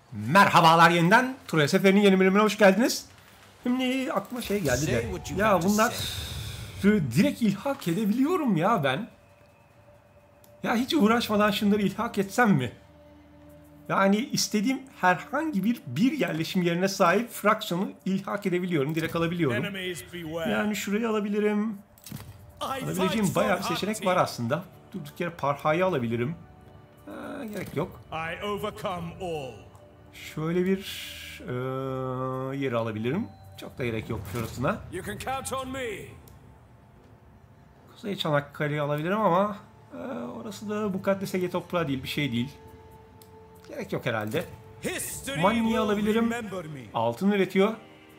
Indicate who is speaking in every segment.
Speaker 1: Merhabalar yeniden. Troya Seferi'nin yeni bölümüne hoş geldiniz. Şimdi aklıma şey geldi de. Ya bunlar direkt ilhak edebiliyorum ya ben. Ya hiç uğraşmadan şunları ilhak etsem mi? Yani istediğim herhangi bir yerleşim yerine sahip fraksiyonu ilhak edebiliyorum. Direkt alabiliyorum. Yani şurayı alabilirim. Alabileceğim bayağı bir seçenek var aslında. Durduk yere Parha'yı alabilirim. Gerek yok. Şöyle bir yeri alabilirim. Çok da gerek yok şurasına. Kuzey Çanakkale'yi alabilirim ama orası da Mukaddes Ege toprağı değil, bir şey değil. Gerek yok herhalde. Manni'yi alabilirim. Altın üretiyor.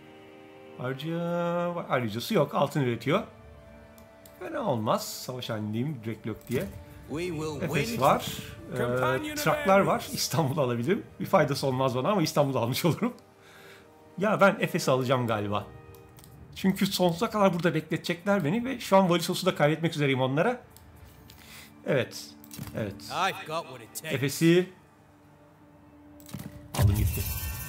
Speaker 1: Ayrıcası yok, altın üretiyor. Fena olmaz. Savaş halindeyim, direkt yok diye. Efes var. Traklar var. İstanbul'u alabilirim. Bir faydası olmaz bana ama İstanbul'u almış olurum. Ya ben Efes'i alacağım galiba. Çünkü sonsuza kadar burada bekletecekler beni ve şu an Valisos'u da kaybetmek üzereyim onlara. Evet. Evet. Efes'i aldım gitti.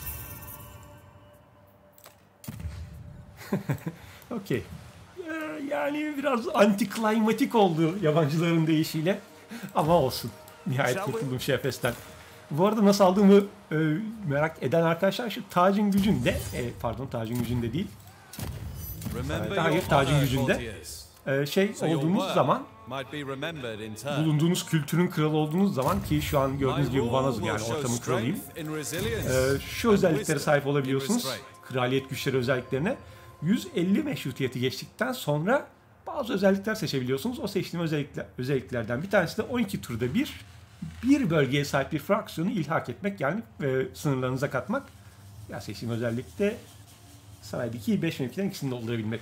Speaker 1: Okey. Yani biraz antiklimatik oldu yabancıların deyişiyle. Ama olsun. Nihayet kurtuldum şu Efes'ten. Bu arada nasıl aldığımı merak eden arkadaşlar şu tacın gücünde, pardon tacın gücünde değil. Hayır tacın gücünde. Olduğunuz zaman, bulunduğunuz kültürün kralı olduğunuz zaman ki şu an gördüğünüz gibi Vanazım yani ortamın kralıyım. Şu özelliklere sahip olabiliyorsunuz. Kraliyet güçleri özelliklerine. 150 meşrutiyeti geçtikten sonra bazı özellikler seçebiliyorsunuz. O seçtiğim özelliklerden bir tanesi de 12 turda bir bölgeye sahip bir fraksiyonu ilhak etmek yani sınırlarınıza katmak. Ya seçtiğim özellikte saraydaki 5 mevkiden ikisini doldurabilmek.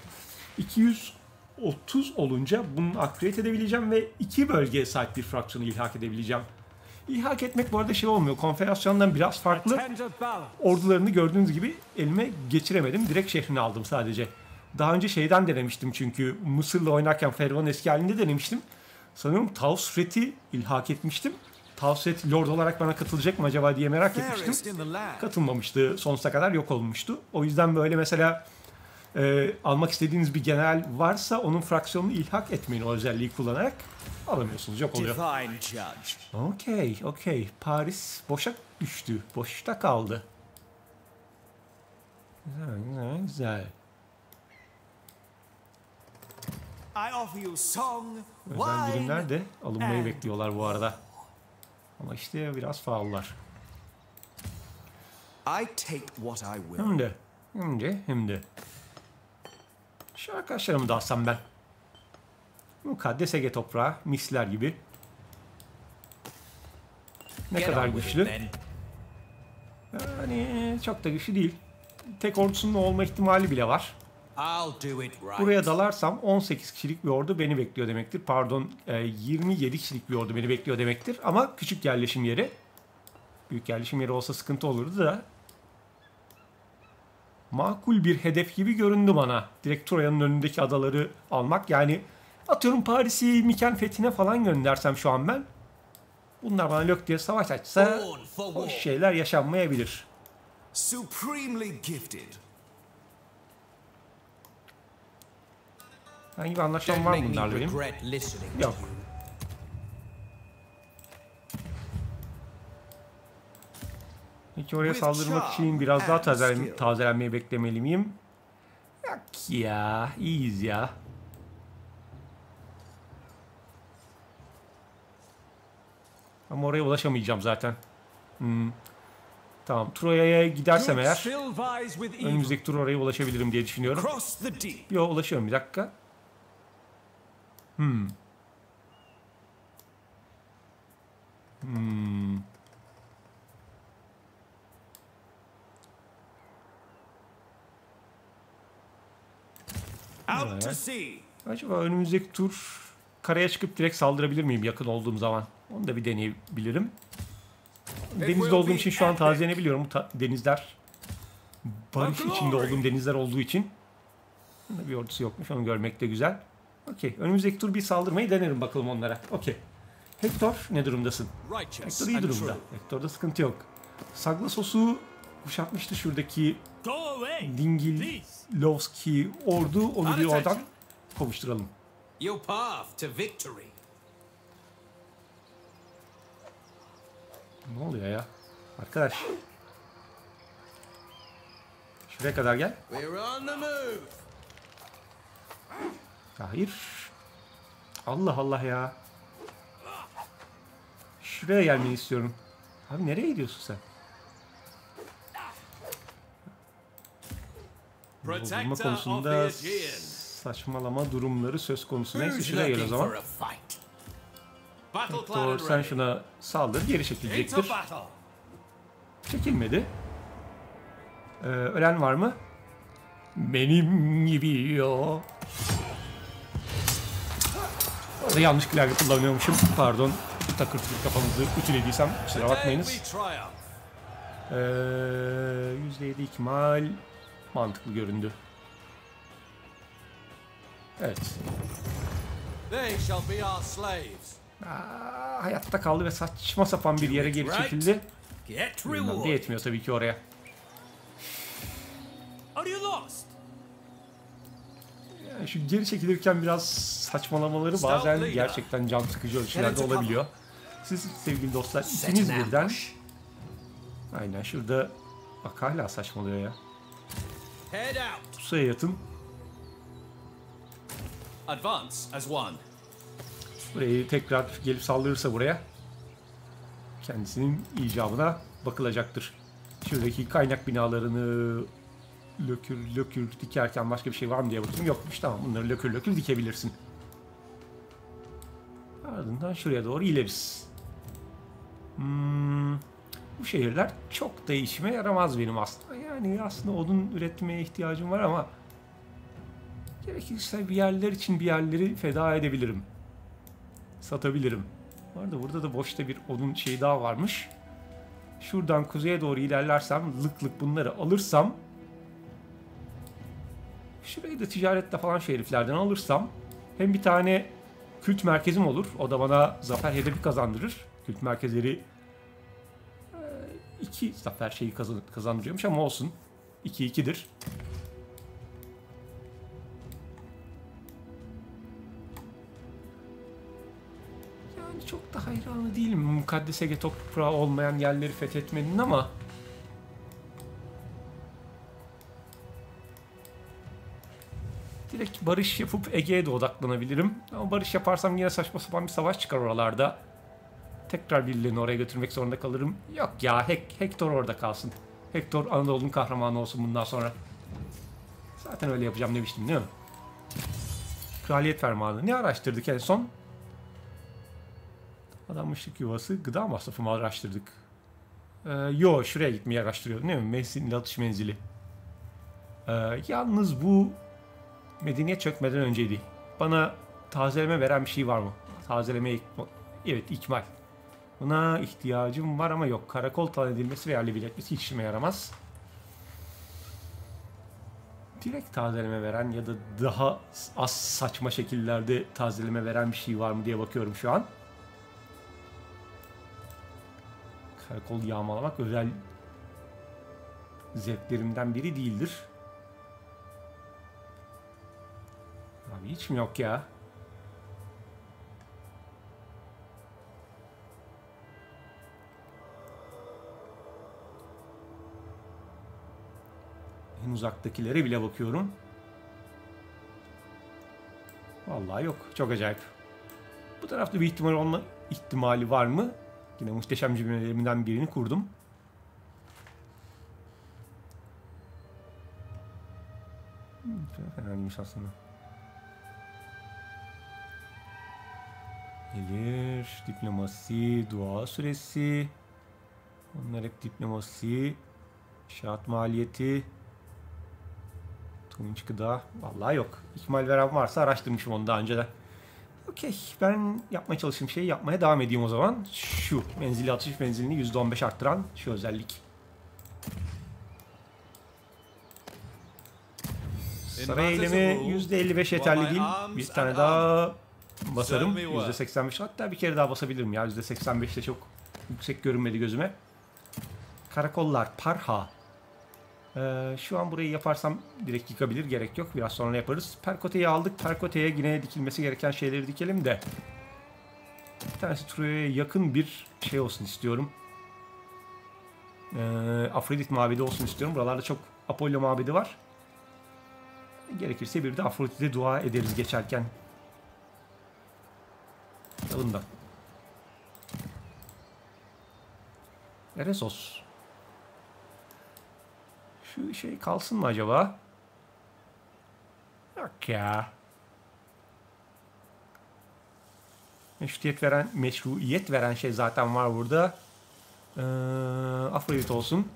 Speaker 1: 230 olunca bunu upgrade edebileceğim ve 2 bölgeye sahip bir fraksiyonu ilhak edebileceğim. İlhak etmek bu arada şey olmuyor. Konfederasyondan biraz farklı. Ordularını gördüğünüz gibi elime geçiremedim. Direkt şehrini aldım sadece. Daha önce şeyden denemiştim çünkü Mısır'la oynarken Ferro'nun eski halinde denemiştim. Sanırım Tausret'i ilhak etmiştim. Tausret Lord olarak bana katılacak mı acaba diye merak etmiştim. Katılmamıştı. Sonsuza kadar yok olmuştu. O yüzden böyle mesela almak istediğiniz bir general varsa onun fraksiyonunu ilhak etmeyin o özelliği kullanarak. Alamıyorsunuz. Yok oluyor. Okey. Paris boşa düştü. Boşta kaldı. Güzel. Özel birimler de alınmayı bekliyorlar bu arada. Ama işte biraz faallar. Hem de. Şu arkadaşlarımı da alsam ben. Mukaddes Ege toprağı, misler gibi. Ne kadar güçlü? Yani çok da güçlü değil. Tek ordusunun olma ihtimali bile var. Buraya dalarsam 18 kişilik bir ordu beni bekliyor demektir. Pardon 27 kişilik bir ordu beni bekliyor demektir. Ama küçük yerleşim yeri. Büyük yerleşim yeri olsa sıkıntı olurdu da. Makul bir hedef gibi göründü bana. Direkt Troya'nın önündeki adaları almak. Yani atıyorum Paris'i Miken fethine falan göndersem şu an ben. Bunlar bana lök diye savaş açsa o şeyler yaşanmayabilir. Hangi bir anlaşmam var mı bunlarla benim? Yok. Peki oraya saldırmak için biraz daha tazelenmeyi beklemeli miyim? Yok ya, iyiyiz ya. Ama oraya ulaşamayacağım zaten. Tamam, Troya'ya gidersem eğer önümüzdeki tur oraya ulaşabilirim diye düşünüyorum. Yok, ulaşıyorum bir dakika. Evet. Acaba önümüzdeki tur karaya çıkıp direkt saldırabilir miyim yakın olduğum zaman? Onu da bir deneyebilirim. Denizde olduğum için şu an tazelenebiliyorum. Denizler barış içinde olduğum denizler olduğu için. Bir ordusu yokmuş, onu görmek de güzel. Okey, önümüzdeki tur bir saldırmayı denerim bakalım onlara. Okey. Hector ne durumdasın? Hector iyi durumda. Hector'da sıkıntı yok. Saglosos'u kuşatmıştı şuradaki
Speaker 2: Go away.
Speaker 1: Dingilowski ordu. Onu bir oradan kovuşturalım.
Speaker 3: Your path to victory.
Speaker 1: Ne oluyor ya? Arkadaş. Şuraya kadar gel.
Speaker 3: We're on the move.
Speaker 1: Hayır. Allah Allah ya. Şuraya gelmeyi istiyorum. Abi nereye gidiyorsun sen? Bozulma konusunda saçmalama durumları söz konusu. Neyse şuraya gel o zaman. Hector sen şuna saldır. Geri çekilecektir. Çekilmedi. Ölen var mı? Benim gibi yo. Orada yanlış klavye kullanıyormuşum. Pardon. Takırtılı kafamızı ütülediysem kusura bakmayınız. %7 ihtimal mantıklı göründü. Evet. Hayatta kaldı ve saçma sapan bir yere geri çekildi. Bilmem de yetmiyor tabii ki oraya. Yani şu geri çekilirken biraz saçmalamaları bazen gerçekten can sıkıcı ölçülerde olabiliyor. Siz sevgili dostlar ikiniz birden... Aynen şurada... Bak hala saçmalıyor ya. Pusuya yatın. Burayı tekrar gelip saldırırsa buraya kendisinin icabına bakılacaktır. Şuradaki kaynak binalarını lökür dikerken başka bir şey var mı diye bakıyorum. Yokmuş, tamam, bunları lökür dikebilirsin. Ardından şuraya doğru ileriz. Bu şehirler çok da işime yaramaz benim aslında. Yani aslında odun üretmeye ihtiyacım var ama gerekirse bir yerler için bir yerleri feda edebilirim. Satabilirim. Bu arada burada da boşta bir odun şeyi daha varmış. Şuradan kuzeye doğru ilerlersem, lık bunları alırsam, şurayı da ticaretle falan şu heriflerden alırsam, hem bir tane kült merkezim olur. O da bana zafer hedefi kazandırır. Kült merkezleri 2 zafer şeyi kazandırıyormuş ama olsun. 2-2'dir. Yani çok da hayranı değilim mukaddes Ege toprağı olmayan yerleri fethetmenin ama direkt barış yapıp Ege'ye de odaklanabilirim. Ama barış yaparsam yine saçma sapan bir savaş çıkar oralarda. Tekrar birilerini oraya götürmek zorunda kalırım. Yok ya, Hector orada kalsın. Hector Anadolu'nun kahramanı olsun bundan sonra. Zaten öyle yapacağım demiştim değil mi? Kraliyet fermanı. Ne araştırdık en son? Adanmışlık yuvası, gıda masrafı mı araştırdık? Yo, şuraya gitmeyi araştırıyordum değil mi? Atış menzili. Yalnız bu medeniyet çökmeden önceydi. Bana tazeleme veren bir şey var mı? Tazeleme, evet, ikmal. Buna ihtiyacım var ama yok. Karakol talan edilmesi ve yerli biletmesi hiç işime yaramaz. Direkt tazeleme veren ya da daha az saçma şekillerde tazeleme veren bir şey var mı diye bakıyorum şu an. Karakol yağmalamak özel zevklerimden biri değildir. Abi hiç mi yok ya? En uzaktakilere bile bakıyorum. Vallahi yok. Çok acayip. Bu tarafta bir ihtimal olma ihtimali var mı? Yine muhteşem cümlelerimden birini kurdum. Fena değilmiş aslında. Gelir, diplomasi, dua süresi. Onlar hep diplomasi. İnşaat maliyeti. Tunç gıda. Vallahi yok. İhmal veren varsa araştırmışım onu daha önce de. Okey. Ben yapmaya çalıştığım şeyi yapmaya devam edeyim o zaman. Şu. Menzili atış menzilini %15 arttıran şu özellik. Saray eylemi %55 yeterli değil. Bir tane daha basarım. %85. Hatta bir kere daha basabilirim ya. %85 de çok yüksek görünmedi gözüme. Karakollar, Parha. Şu an burayı yaparsam direkt yıkabilir. Gerek yok. Biraz sonra yaparız. Perkote'yi aldık. Perkote'ye yine dikilmesi gereken şeyleri dikelim de. Bir tanesi Troya'ya yakın bir şey olsun istiyorum. Afrodit mabedi olsun istiyorum. Buralarda çok Apollo mabedi var. Gerekirse bir de Afrodit'e dua ederiz geçerken. Alından. Eresos. Şu şey kalsın mı acaba? Yok ya. Meşruiyet veren şey zaten var burada. Afrodit olsun.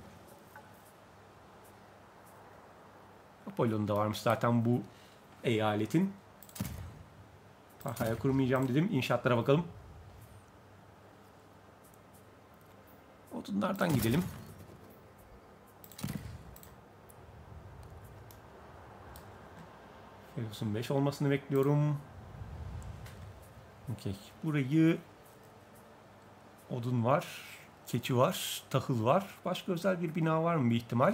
Speaker 1: Apollon da varmış zaten bu eyaletin. Parha'ya kurmayacağım dedim. İnşaatlara bakalım. Odunlardan gidelim. Fergus'un 5 olmasını bekliyorum. Okay. Burayı odun var. Keçi var. Tahıl var. Başka özel bir bina var mı bir ihtimal?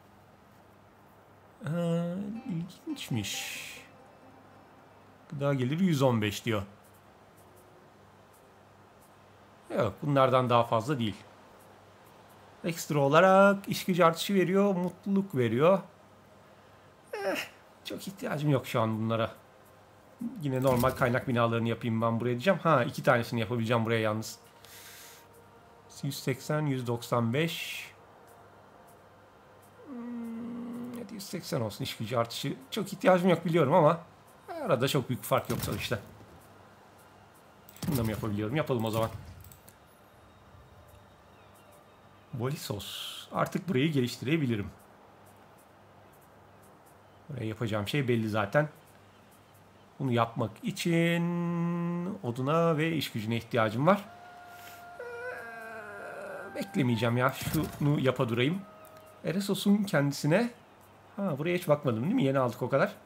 Speaker 1: İlginçmiş. Gıda geliri 115 diyor. Yok, bunlardan daha fazla değil. Ekstra olarak iş gücü artışı veriyor, mutluluk veriyor. Çok ihtiyacım yok şu an bunlara. Yine normal kaynak binalarını yapayım ben buraya diyeceğim. Ha, 2 tanesini yapabileceğim buraya yalnız. 180, 195. 180 olsun iş gücü artışı. Çok ihtiyacım yok biliyorum ama arada çok büyük fark yok sonuçta. Bunu da mı yapabiliyorum? Yapalım o zaman. Volisos. Artık burayı geliştirebilirim. Buraya yapacağım şey belli zaten. Bunu yapmak için oduna ve iş gücüne ihtiyacım var. Beklemeyeceğim ya. Şunu yapa durayım. Eresos'un kendisine... Ha, buraya hiç bakmadım değil mi? Yeni aldık o kadar.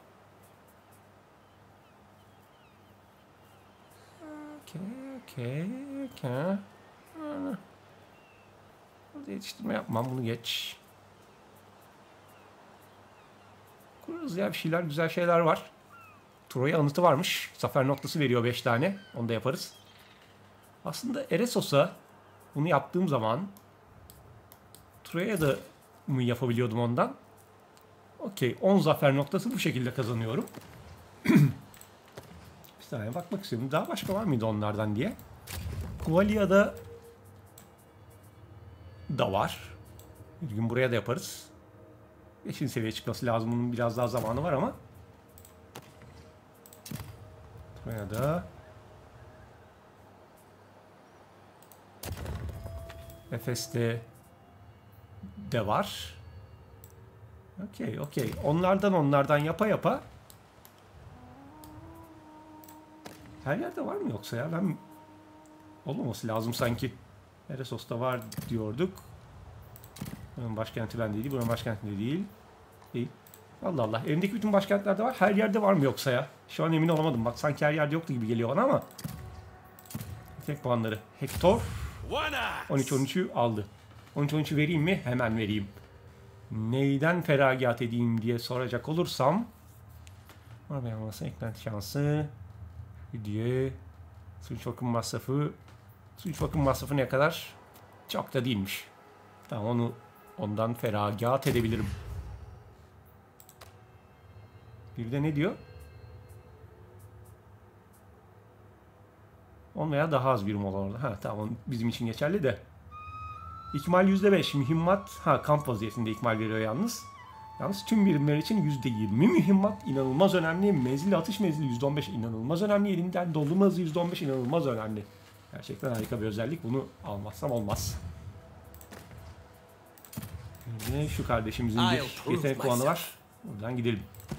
Speaker 1: Okay. Burada yetiştirme yapmam. Bunu geç. Kurarız ya bir şeyler. Güzel şeyler var. Troya anıtı varmış. Zafer noktası veriyor 5 tane. Onu da yaparız. Aslında Eresos'a bunu yaptığım zaman Troya'ya da mı yapabiliyordum ondan? Okey. 10 zafer noktası bu şekilde kazanıyorum. Bir saniye bakmak istiyorum. Daha başka var mıydı onlardan diye. Kuvalia'da da var. Bir gün buraya da yaparız. 5. seviyeye çıkması lazım. Bunun biraz daha zamanı var ama. Troya'da. Efes'te de var. Okey. Onlardan yapa. Her yerde var mı yoksa ya? Ben olmaması lazım sanki. Eresos'ta var diyorduk. Buranın başkenti ben değil. Buranın başkenti de değil. Değil. Allah Allah. Elimdeki bütün başkentlerde var. Her yerde var mı yoksa ya? Şu an emin olamadım. Bak sanki her yerde yoktu gibi geliyor bana ama. Tek puanları. Hector 13-13'ü aldı. 13-13'ü vereyim mi? Hemen vereyim. Neyden feragat edeyim diye soracak olursam. Araba yanması, eklenti şansı. Hediye. Suç bakım masrafı. Suç bakım masrafı ne kadar? Çok da değilmiş. Tamam, ondan feragat edebilirim. Bir de ne diyor? 10 veya daha az birim olan orada. Ha tamam, bizim için geçerli de. İkmal %5. Mühimmat. Ha, kamp vaziyetinde ikmal veriyor yalnız. Yalnız tüm birimler için %20 mühimmat inanılmaz önemli. Menzil atış menzili %15 inanılmaz önemli. Elinden dolma hızı %15 inanılmaz önemli. Gerçekten harika bir özellik. Bunu almazsam olmaz. Şimdi şu kardeşimizin bir yetenek puanı var. Buradan gidelim.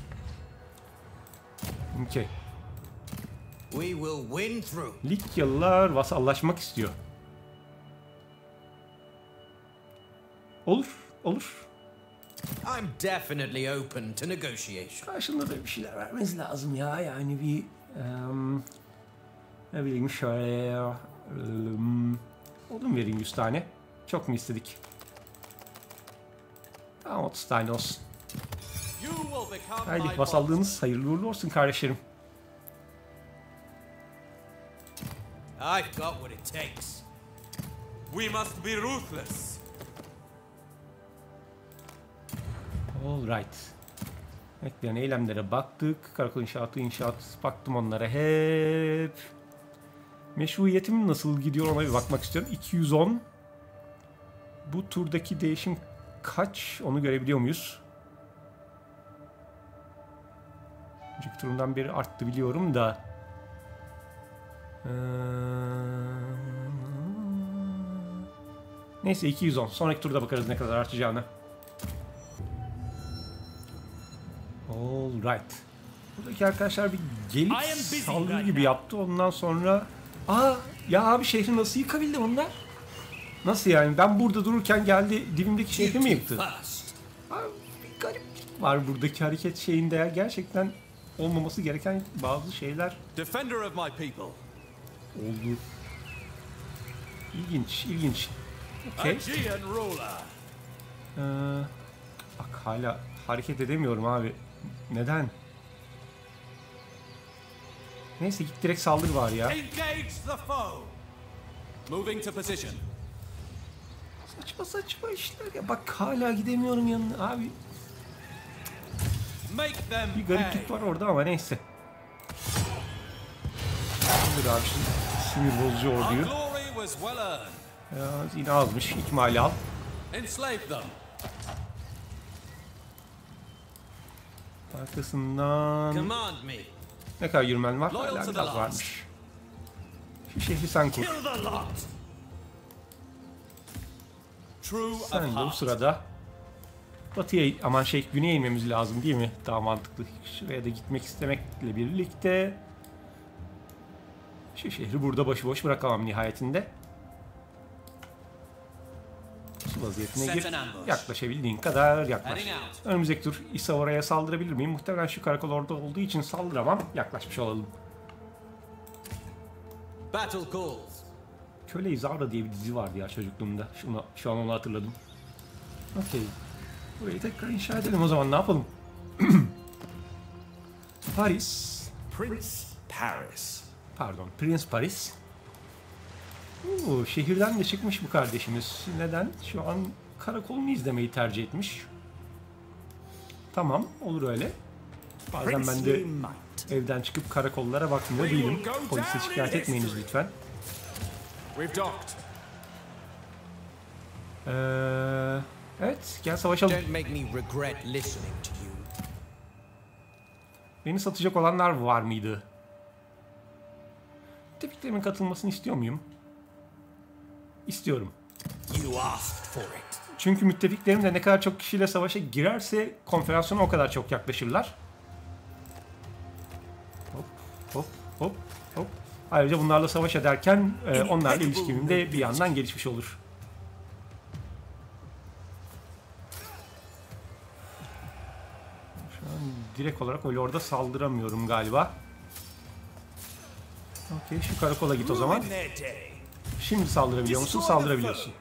Speaker 1: Okay. Likyalılar vasallaşmak istiyor. Olur.
Speaker 3: I'm definitely open to negotiation.
Speaker 1: Karşılığında da bir şeyler vermeniz lazım ya. Yani bir ne bileyim şöyle odun vereyim 100 tane. Çok mu istedik? Tamam 30 tane olsun.
Speaker 3: You will become
Speaker 1: Haydi
Speaker 3: my
Speaker 1: vasallığınız hayırlı uğurlu olsun kardeşlerim.
Speaker 3: boss. I've got what it takes.
Speaker 2: We must be ruthless.
Speaker 1: Alright. Ekleyen eylemlere baktık. Karakol inşaat baktım onlara hep. Meşruiyetim nasıl gidiyor ona bir bakmak istiyorum. 210. Bu turdaki değişim kaç? Onu görebiliyor muyuz? Önceki turumdan beri arttı biliyorum da. Neyse 210. Sonraki turda bakarız ne kadar artacağına. Alright. Buradaki arkadaşlar bir gelip saldırı gibi yaptı. Ondan sonra... Ya abi şehri nasıl yıkabildi onlar? Nasıl yani? Ben burada dururken geldi dibimdeki şehri mi yıktı? Abi bir gariplik var buradaki hareket şeyinde ya. Gerçekten olmaması gereken bazı şeyler
Speaker 2: Defender of my people.
Speaker 1: oldu. İlginç. Okay.
Speaker 2: Aegean ruler.
Speaker 1: Bak hala hareket edemiyorum abi. Neden? Neyse git direkt saldır var ya.
Speaker 2: Engage the foe. Moving to position.
Speaker 1: Saçma işler ya. Bak hala gidemiyorum yanına abi.
Speaker 2: Make them
Speaker 1: Bir
Speaker 2: pay.
Speaker 1: gariplik var orada ama neyse. Dur abi şimdi sinir bozucu
Speaker 2: Our
Speaker 1: orduyu.
Speaker 2: glory was well earned.
Speaker 1: Ya yine azmış. İkmali al.
Speaker 2: Enslave them.
Speaker 1: Arkasından
Speaker 3: Command me.
Speaker 1: ne kadar yürümen var?
Speaker 2: Loyal
Speaker 1: Hala
Speaker 2: to the
Speaker 1: biraz
Speaker 2: last.
Speaker 1: varmış. Şu şehri sen kur.
Speaker 2: Kill the lot. True of
Speaker 1: Sen de bu
Speaker 2: heart.
Speaker 1: sırada batıya güneye inmemiz lazım değil mi? Daha mantıklı. Şuraya da gitmek istemekle birlikte şu şehri burada başıboş bırakamam nihayetinde. Su vaziyetine gir. Yaklaşabildiğin kadar yaklaş. Önümüzdeki tur İsavara'ya saldırabilir miyim? Muhtemelen şu karakol orada olduğu için saldıramam. Yaklaşmış olalım.
Speaker 3: Battle calls.
Speaker 1: Köle İzavra diye bir dizi vardı ya çocukluğumda. Şu an onu hatırladım. Okey. Burayı tekrar inşa edelim o zaman. Ne yapalım? Paris.
Speaker 2: Prince Paris.
Speaker 1: Pardon. Prince Paris. Şehirden de çıkmış bu kardeşimiz. Neden? Şu an karakolunu izlemeyi tercih etmiş. Tamam. Olur öyle. Bazen ben de evden çıkıp karakollara bakmıyor değilim. Polise şikayet etmeyiniz lütfen.
Speaker 2: We've docked.
Speaker 1: Evet. Gel savaşalım.
Speaker 3: Don't make me regret listening to you.
Speaker 1: Beni satacak olanlar var mıydı? Müttefiklerimin katılmasını istiyor muyum? İstiyorum.
Speaker 3: You asked for it.
Speaker 1: Çünkü müttefiklerim de ne kadar çok kişiyle savaşa girerse konfederasyona o kadar çok yaklaşırlar. Hop. Ayrıca bunlarla savaş ederken onlarla ilişkimin de bir yandan gelişmiş olur. Şu an direkt olarak öyle orada saldıramıyorum galiba. Okey, şu karakola git o zaman. Şimdi saldırabiliyor musun? Saldırabiliyorsun.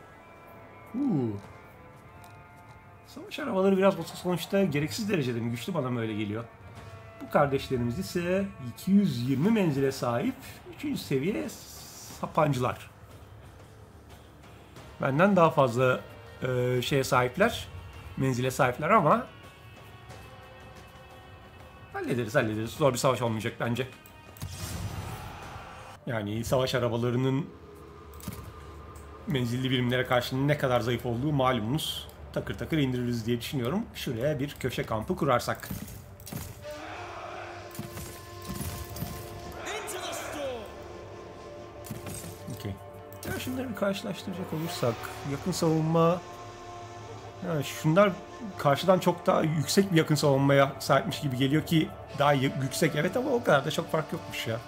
Speaker 1: Savaş arabaları biraz sonuçta gereksiz derecede mi güçlü, bana mı öyle geliyor? Bu kardeşlerimiz ise 220 menzile sahip 3. seviye sapancılar. Benden daha fazla şeye sahipler, menzile sahipler ama hallederiz. Zor bir savaş olmayacak bence. Yani savaş arabalarının menzilli birimlere karşı ne kadar zayıf olduğu malumunuz. Takır takır indiririz diye düşünüyorum. Şuraya bir köşe kampı kurarsak. Okay. Ya şunları bir karşılaştıracak olursak yakın savunma, ya şunlar karşıdan çok daha yüksek bir yakın savunmaya sahipmiş gibi geliyor ki daha yüksek evet ama o kadar da çok fark yokmuş ya.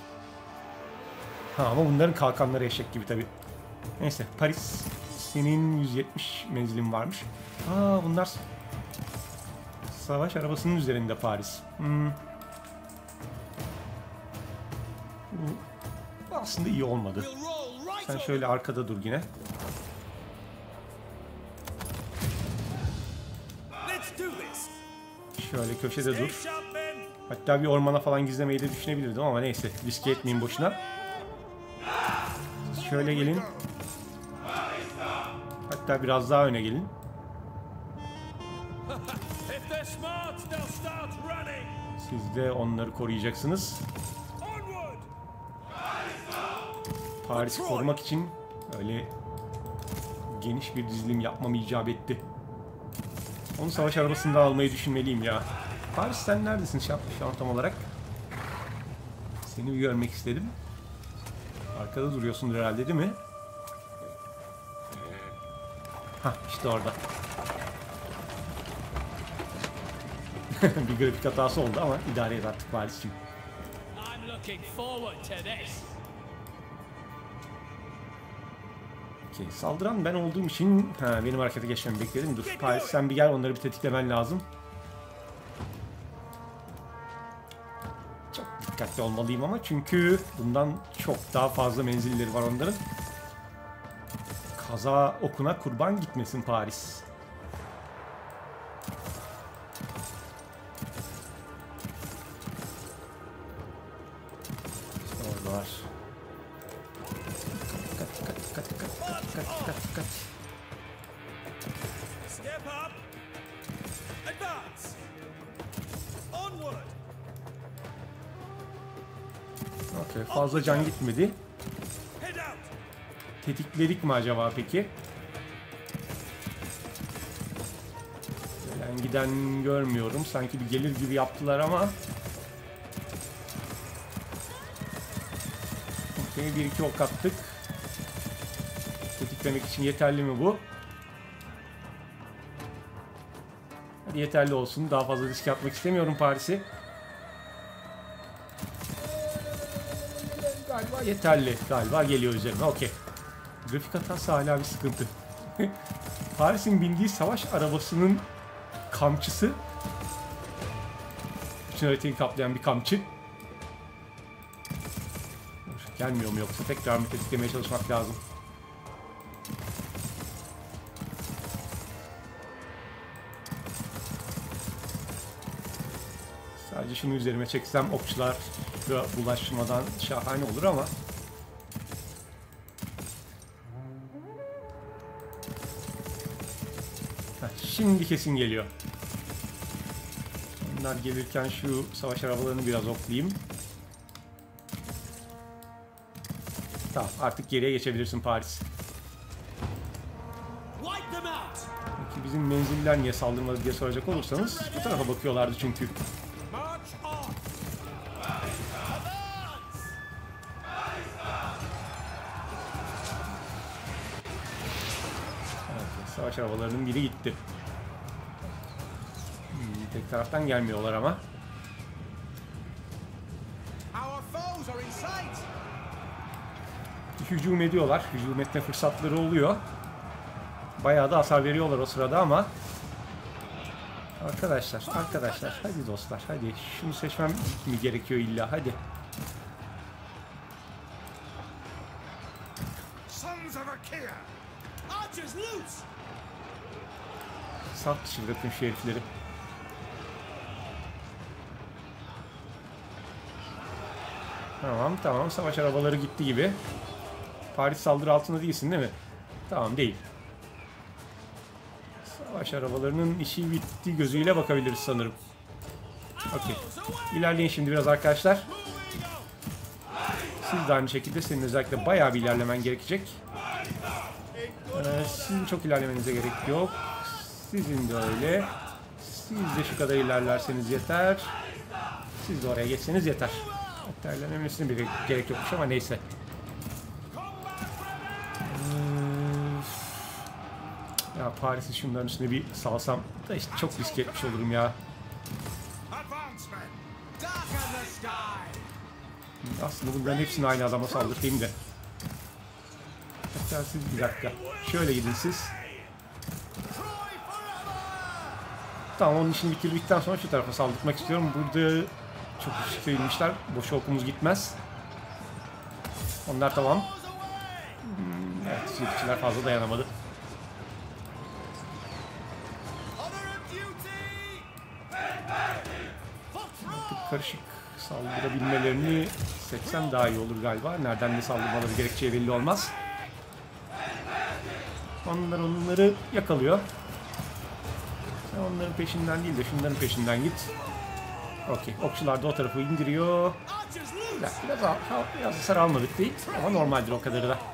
Speaker 1: Ama bunların kalkanları eşek gibi tabi. Neyse, Paris, senin 170 menzilin varmış. Bunlar savaş arabasının üzerinde Paris. Bu aslında iyi olmadı. Sen şöyle arkada dur yine. Şöyle köşede dur. Hatta bir ormana falan gizlemeyi de düşünebilirdim ama neyse. Riske etmeyin boşuna. Şöyle gelin. Hatta biraz daha öne gelin. Siz de onları koruyacaksınız. Paris'i korumak için öyle geniş bir dizilim yapmam icap etti. Onu savaş arabasında almayı düşünmeliyim ya. Paris sen neredesin şu an tam olarak? Seni bir görmek istedim. Arkada duruyorsun herhalde değil mi? Hah işte orada. Bir grafik hatası oldu ama idare et artık Paris'ciğim. Okay, saldıran ben olduğum için benim harekete geçmemi bekledim. Dur Paris sen bir gel, onları bir tetiklemen lazım. Çok dikkatli olmalıyım ama çünkü bundan çok daha fazla menzilleri var onların. Kaza okuna kurban gitmesin Paris. İşte oradalar. Dikkat.
Speaker 3: Step up. Advance. Onward.
Speaker 1: Okay, fazla can gitmedi.
Speaker 3: Head out.
Speaker 1: Tetikledik mi acaba peki? Ben giden görmüyorum. Sanki bir gelir gibi yaptılar ama. Okay, 1-2 ok attık. Tetiklemek için yeterli mi bu? Hadi yeterli olsun. Daha fazla risk yapmak istemiyorum Paris'i. Galiba yeterli. Galiba geliyor üzerine. Okey. Grafik hatası hala bir sıkıntı. Paris'in bindiği savaş arabasının kamçısı. Bütün haritayı kaplayan bir kamçı. Gelmiyor mu yoksa tekrar mı tetiklemeye çalışmak lazım? Sadece şunu üzerime çeksem okçular bulaşmadan şahane olur ama. Şimdi kesin geliyor. Onlar gelirken şu savaş arabalarını biraz oklayayım. Tamam, artık geriye geçebilirsin Paris. Peki bizim menziller niye saldırmadı diye soracak olursanız bu tarafa bakıyorlardı çünkü. Evet, savaş arabalarının biri gitti. Tek taraftan gelmiyorlar ama. Hücum ediyorlar. Hücum etme fırsatları oluyor. Bayağı da hasar veriyorlar o sırada ama. Arkadaşlar hadi dostlar hadi. Şunu seçmem mi gerekiyor illa, hadi. Saf dışı bırakın şu herifleri. Tamam savaş arabaları gitti gibi. Paris saldırı altında değilsin değil mi? Tamam değil. Savaş arabalarının işi bitti gözüyle bakabiliriz sanırım. Okey. İlerleyin şimdi biraz arkadaşlar. Siz de aynı şekilde, senin özellikle bayağı bir ilerlemen gerekecek. Sizin çok ilerlemenize gerek yok. Sizin de öyle. Siz de şu kadar ilerlerseniz yeter. Siz de oraya geçseniz yeter. Hatta ilerlemesine bile gerek yokmuş ama neyse. Ya Paris'i şunların üstüne bir salsam da işte çok risk etmiş olurum ya. Aslında bunların hepsini aynı adama saldırayım da. Hatta siz bir dakika. Şöyle gidin siz. Tamam, onun işini bitirdikten sonra şu tarafa saldırmak istiyorum. Burada çok riskli inmişler. Boşa okumuz gitmez. Onlar tamam. Evet, silahçılar fazla dayanamadı. karışık saldırabilmelerini seçsem daha iyi olur galiba. Nereden de saldırmaları gerekeceği belli olmaz. Onlar onları yakalıyor. Sen onların peşinden değil de şunların peşinden git. Okey. Okçular da o tarafı indiriyor. Biraz hasar almadık değil ama normaldir o kadarı da.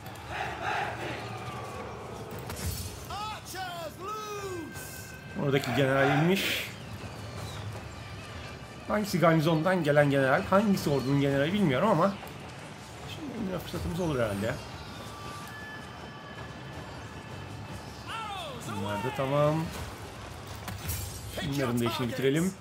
Speaker 1: Oradaki general inmiş. Hangisi garnizondan gelen general, hangisi ordunun generali bilmiyorum ama şimdi bir fırsatımız olur herhalde ya. Bunlar da tamam. Bunların da işini bitirelim.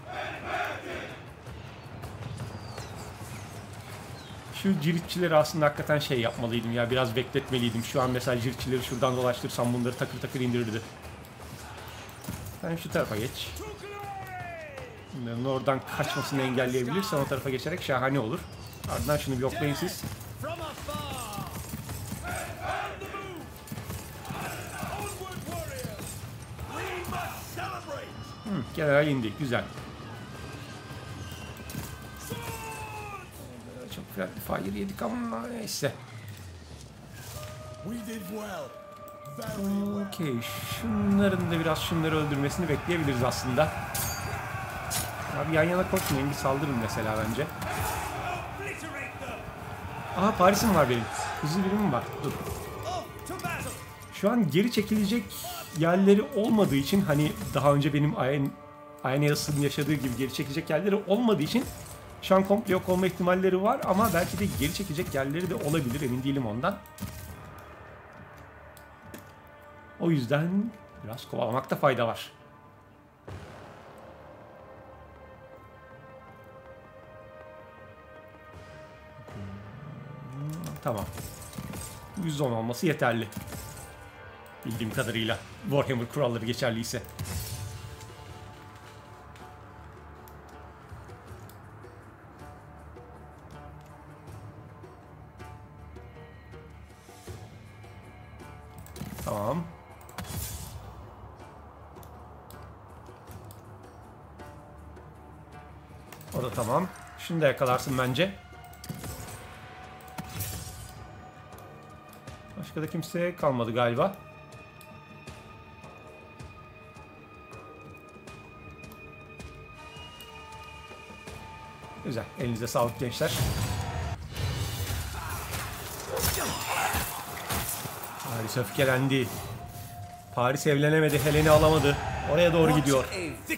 Speaker 1: Şu ciritçileri aslında hakikaten şey yapmalıydım ya, biraz bekletmeliydim. Şu an mesela ciritçileri şuradan dolaştırsam bunları takır takır indirirdi. Sen şu tarafa geç. Bunların oradan kaçmasını engelleyebilirsen o tarafa geçerek şahane olur. Ardından şunu bir yoklayın siz. General indi. Güzel. Çok friendly fire yedik ama neyse. Okey. Şunların da biraz şunları öldürmesini bekleyebiliriz aslında. Abi yan yana koşmayın. Bir saldırın mesela bence. Aha Paris'im var benim. Hızlı birimim var. Dur. Şu an geri çekilecek yerleri olmadığı için, hani daha önce benim Aeneas'ın yaşadığı gibi geri çekilecek yerleri olmadığı için şu an komple yok olma ihtimalleri var ama belki de geri çekilecek yerleri de olabilir, emin değilim ondan. O yüzden biraz kovalamakta fayda var. Tamam. 110 olması yeterli. Bildiğim kadarıyla. Warhammer kuralları geçerliyse. Tamam. O da tamam. Şunu da yakalarsın bence. Başka da kimse kalmadı galiba. Güzel. Elinize sağlık gençler. Paris öfkelendi. Paris evlenemedi. Helen'i alamadı. Oraya doğru gidiyor.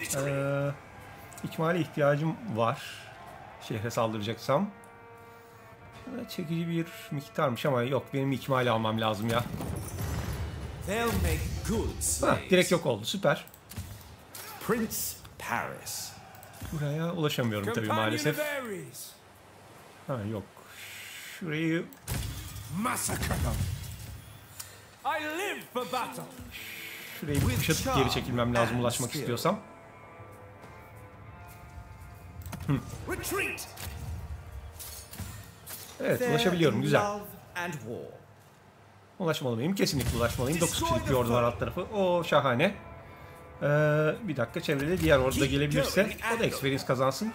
Speaker 1: İkmale ihtiyacım var. Şehre saldıracaksam. Çekici bir miktarmış ama yok. Benim ikmali almam lazım ya. Direkt yok oldu. Süper.
Speaker 2: Prince Paris.
Speaker 1: Buraya ulaşamıyorum tabii maalesef. Ha yok. Şurayı... Şurayı bir kuşatıp geri çekilmem lazım ulaşmak istiyorsam. Evet, ulaşabiliyorum. Güzel. Ulaşmalı mıyım? Kesinlikle ulaşmalıyım. 9 kişilik bir ordu var alt tarafı. O şahane. Bir dakika, çevrede diğer ordu da gelebilirse o da experience kazansın.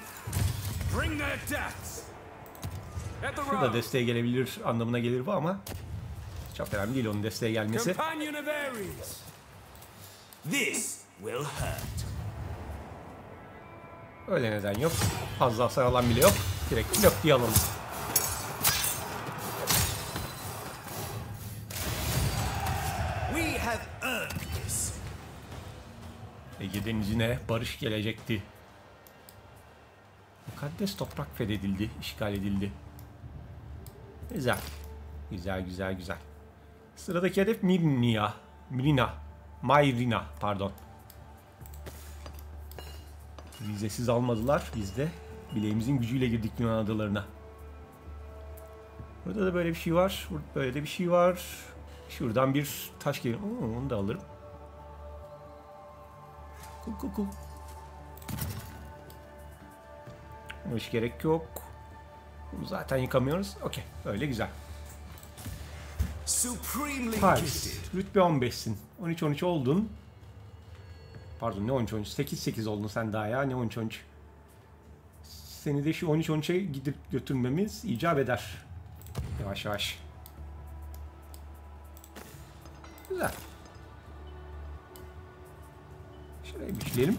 Speaker 1: Şurada desteğe gelebilir anlamına gelir bu ama çok önemli değil onun desteğe gelmesi. Öyle neden yok. Fazla hasar alan bile yok. Direkt blok diye alalım. Ege Denizi'ne barış gelecekti. Mukaddes toprak fethedildi, işgal edildi. Güzel. Güzel. Sıradaki hedef Mayrina, pardon. Vizesiz almadılar. Biz de bileğimizin gücüyle girdik Yunan adalarına. Burada da böyle bir şey var. Burada böyle de bir şey var. Şuradan bir taş geliyor. Onu da alırım. Cool. Hiç gerek yok. Bunu zaten yıkamıyoruz. Okey. Öyle güzel. Paris. Rütbe 15'sin. 13-13 oldun. Pardon ne 13-13? 8-8 oldun sen daha ya. Ne 13-13? Seni de şu 13-13'e gidip götürmemiz icap eder. Yavaş yavaş. Güzel. Şurayı güçleyelim.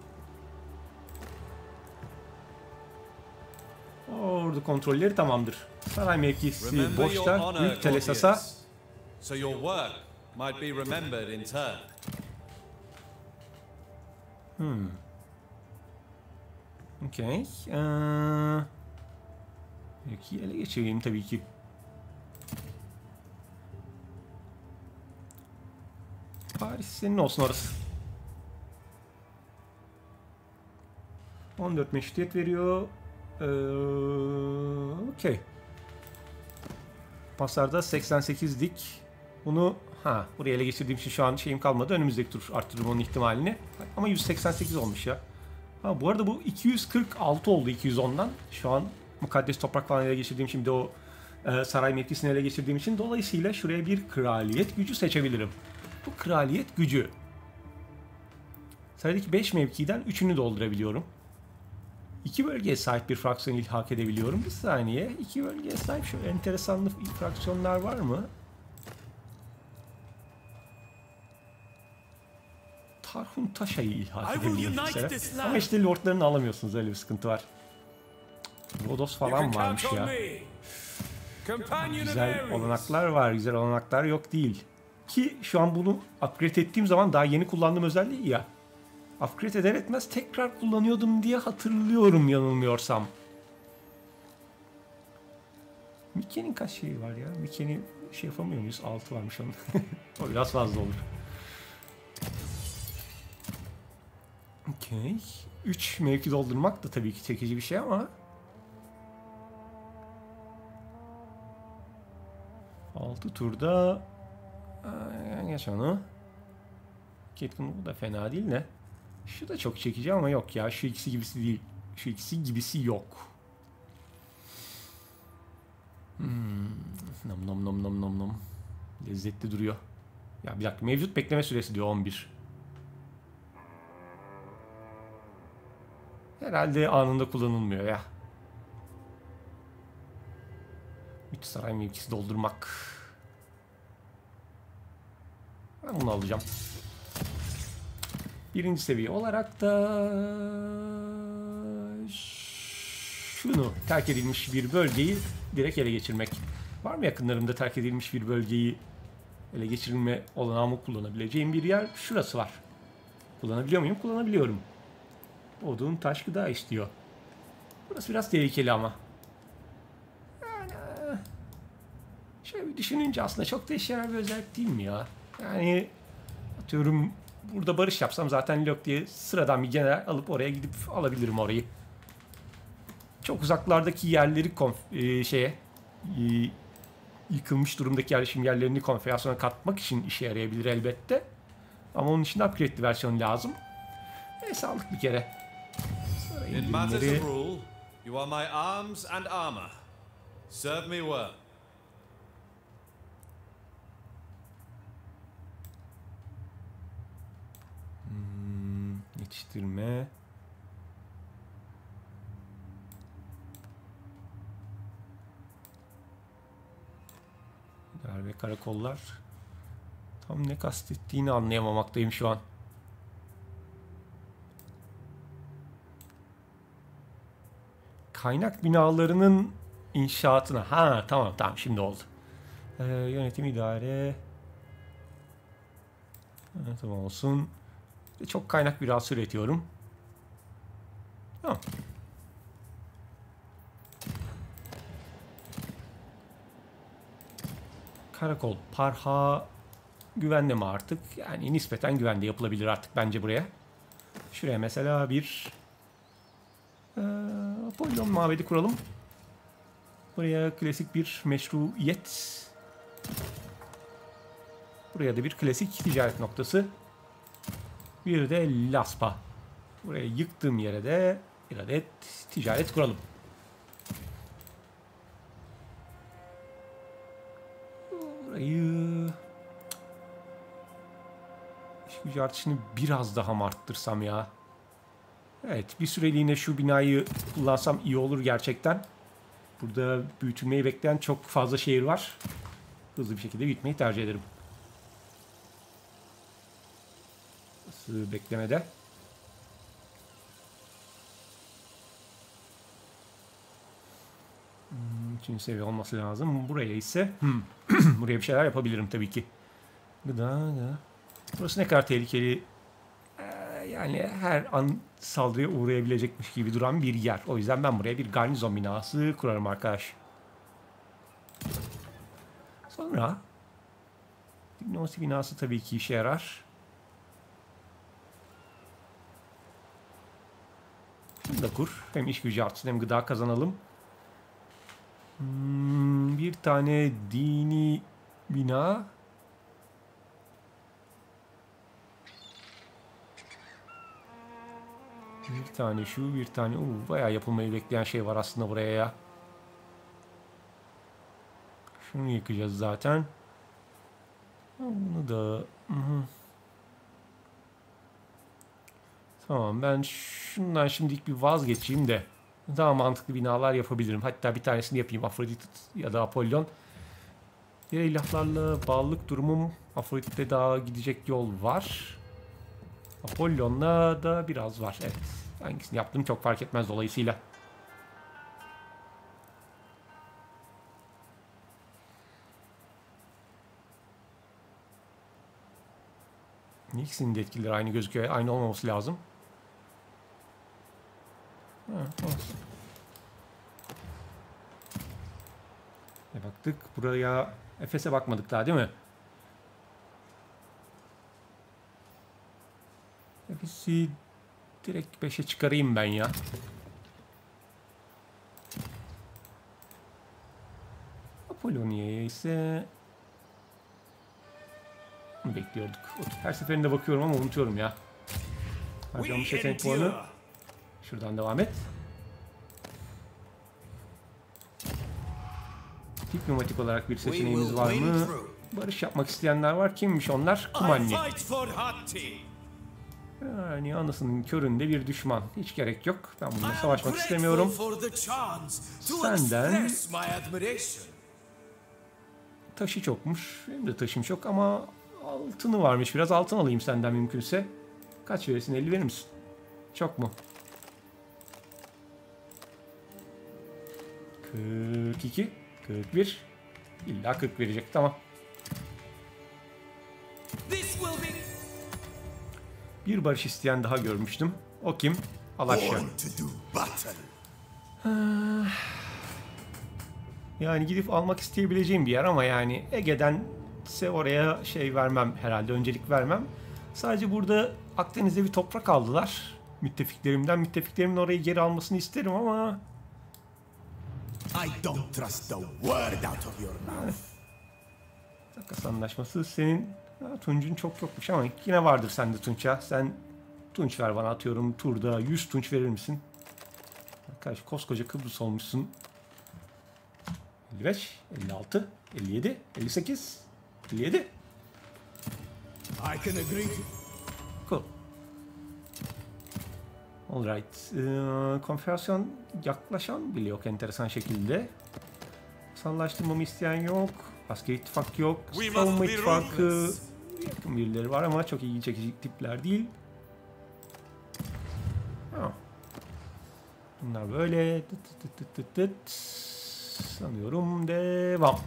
Speaker 1: Ordu kontrolleri tamamdır. Saray mevkisi
Speaker 2: Remember your
Speaker 1: boşta.
Speaker 2: honor,
Speaker 1: Büyük Telesas'a.
Speaker 2: Gorgias, so your work might be remembered in turn.
Speaker 1: Okey. Mevkiyi ele geçireyim tabii ki. Paris senin olsun orası. 14 meşrutiyet veriyor. Okey. Pasarda 88'lik. Bunu buraya ele geçirdiğim için şu an şeyim kalmadı. Önümüzdeki tur arttırırım onun ihtimalini. Ama 188 olmuş ya. Bu arada bu 246 oldu 210'dan. Şu an mukaddes toprak falan ele geçirdiğim için de o saray mevkisini ele geçirdiğim için dolayısıyla şuraya bir kraliyet gücü seçebilirim. Bu kraliyet gücü. Saraydaki 5 mevkiden 3'ünü doldurabiliyorum. 2 bölgeye sahip bir fraksiyon ilhak edebiliyorum. Bir saniye. 2 bölgeye sahip şöyle enteresanlı fraksiyonlar var mı? Tarhun Taşa'yı ilhak edebiliyorum mesela. Ama işte lordlarını alamıyorsunuz. Öyle bir sıkıntı var. Rodos falan varmış ya. Güzel olanaklar var. Güzel olanaklar yok değil. Ki şu an bunu upgrade ettiğim zaman daha yeni kullandığım özelliği ya. Upgrade eder etmez tekrar kullanıyordum diye hatırlıyorum yanılmıyorsam. Mike'nin kaç şeyi var ya? Mike'ni şey yapamıyor muyuz? 6 varmış onun. O biraz fazla olur. Okey. 3 mevki doldurmak da tabii ki çekici bir şey ama 6 turda geç onu. Ketkin bu da fena değil ne? Şu da çok çekici ama yok ya. Şu ikisi gibisi değil. Şu ikisi gibisi yok. Nom nom nom nom nom nom. Lezzetli duruyor. Ya bir dakika. Mevcut bekleme süresi diyor 11. Herhalde anında kullanılmıyor ya. Üç saray mevkisi doldurmak. Ben bunu alacağım. Birinci seviye olarak da şunu terk edilmiş bir bölgeyi direkt ele geçirmek. Var mı yakınlarımda terk edilmiş bir bölgeyi ele geçirilme olanağımı kullanabileceğim bir yer? Şurası var. Kullanabiliyor muyum? Kullanabiliyorum. Odun taş gıda istiyor. Burası biraz tehlikeli ama. Yani, şöyle bir düşününce aslında çok da işe yarar bir özellik değil mi ya? Yani atıyorum burada barış yapsam zaten lök diye sıradan bir general alıp oraya gidip alabilirim orayı. Çok uzaklardaki yerleri yıkılmış durumdaki yerleşim yerlerini konfederasyona katmak için işe yarayabilir elbette. Ama onun için upgrade'li versiyon lazım. Sağlık bir kere.
Speaker 2: In matters of rule, you are my arms and armor. Serve me well.
Speaker 1: Yetiştirme. Dar ve karakollar. Tam ne kastettiğini anlayamamaktayım şu an. Kaynak binalarının inşaatına. Tamam şimdi oldu. Yönetim idare. Tamam olsun. Çok kaynak biraz üretiyorum. Tamam. Karakol. Parha güvende mi artık? Yani nispeten güvende yapılabilir artık bence buraya. Şuraya mesela bir Apollon mabedi kuralım. Buraya klasik bir meşruiyet. Buraya da bir klasik ticaret noktası. Bir de Laspa. Buraya yıktığım yere de bir adet ticaret kuralım. Burayı iş gücü artışını biraz daha mı arttırsam ya? Evet, bir süreliğine şu binayı kullansam iyi olur gerçekten. Burada büyütülmeyi bekleyen çok fazla şehir var. Hızlı bir şekilde büyütmeyi tercih ederim. Nasıl beklemede? Üçüncü seviye olması lazım. Buraya ise buraya bir şeyler yapabilirim tabii ki. Gıda. Burası ne kadar tehlikeli. Yani her an saldırıya uğrayabilecekmiş gibi duran bir yer. O yüzden ben buraya bir garnizon binası kurarım arkadaş. Sonra diplomasi binası tabii ki işe yarar. Şunu da kur. Hem iş gücü artsın hem gıda kazanalım. Bir tane dini bina. Bir tane şu, bir tane... bayağı yapılmayı bekleyen şey var aslında buraya ya. Şunu yıkacağız zaten. Bunu da... Tamam, ben şundan şimdilik bir vazgeçeyim de daha mantıklı binalar yapabilirim. Hatta bir tanesini yapayım. Afrodit ya da Apollon. Diğer ilahlarla bağlılık durumum, Afrodit'te daha gidecek yol var. Apollon'la da biraz var. Evet. Hangisini yaptığım çok fark etmez dolayısıyla. İkisinin de etkileri aynı gözüküyor. Aynı olmaması lazım. Olsun. Baktık. Buraya Efes'e bakmadık daha değil mi? Efes'i direkt 5'e çıkarayım ben ya. Apollonia'ya ise bekliyorduk. Her seferinde bakıyorum ama unutuyorum ya. Harcamış yetenek puanı. Şuradan devam et. Diplomatik olarak bir seçeneğimiz var mı? Barış yapmak isteyenler var. Kimmiş onlar? Kumanni. Yani anasının köründe bir düşman. Hiç gerek yok. Ben bununla savaşmak istemiyorum. Senden taşı çokmuş. Benim de taşım çok ama altını varmış. Biraz altın alayım senden mümkünse. Kaç verirsin? 50 verir misin? Çok mu? 42, 41. İlla 40 verecek. Tamam. Bir barış isteyen daha görmüştüm. O kim? Alaşya. Yani gidip almak isteyebileceğim bir yer ama yani Ege'den ise oraya şey vermem herhalde. Öncelik vermem. Sadece burada Akdeniz'de bir toprak aldılar. Müttefiklerimden. Müttefiklerimin orayı geri almasını isterim ama...
Speaker 4: I don't trust the word out of your mouth.
Speaker 1: Takas anlaşması senin Tunç'un çok yokmuş ama yine vardır sende Tunç'a. Sen Tunç ver bana, atıyorum turda 100 Tunç verir misin? Arkadaş koskoca Kıbrıs olmuşsun. 55, 56, 57, 58, 57.
Speaker 4: I can agree.
Speaker 1: Cool. Alright. Konfederasyon yaklaşan bile yok enteresan şekilde. Sallaştırmamı isteyen yok. Askeri ittifak yok. Savunma ittifakı yakın birileri var ama çok ilgi çekici tipler değil. Bunlar böyle. Sanıyorum devam.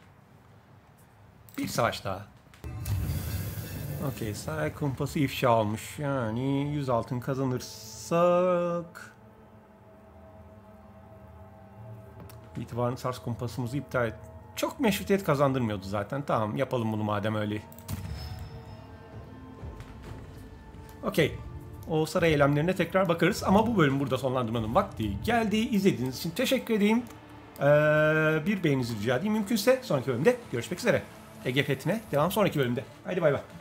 Speaker 1: Bir savaş daha. Okey, saray kumpası ifşa olmuş. Yani 100 altın kazanırsak itibarın Sars kumpasımızı iptal et. Çok meşrutiyet kazandırmıyordu zaten. Tamam, yapalım bunu madem öyle. Okey. O saray eylemlerine tekrar bakarız. Ama bu bölüm burada sonlandırmanın vakti geldi. İzlediğiniz için teşekkür edeyim. Bir beğeninizi rica edeyim. Mümkünse sonraki bölümde görüşmek üzere. Ege Fethi'ne devam sonraki bölümde. Haydi bay bay.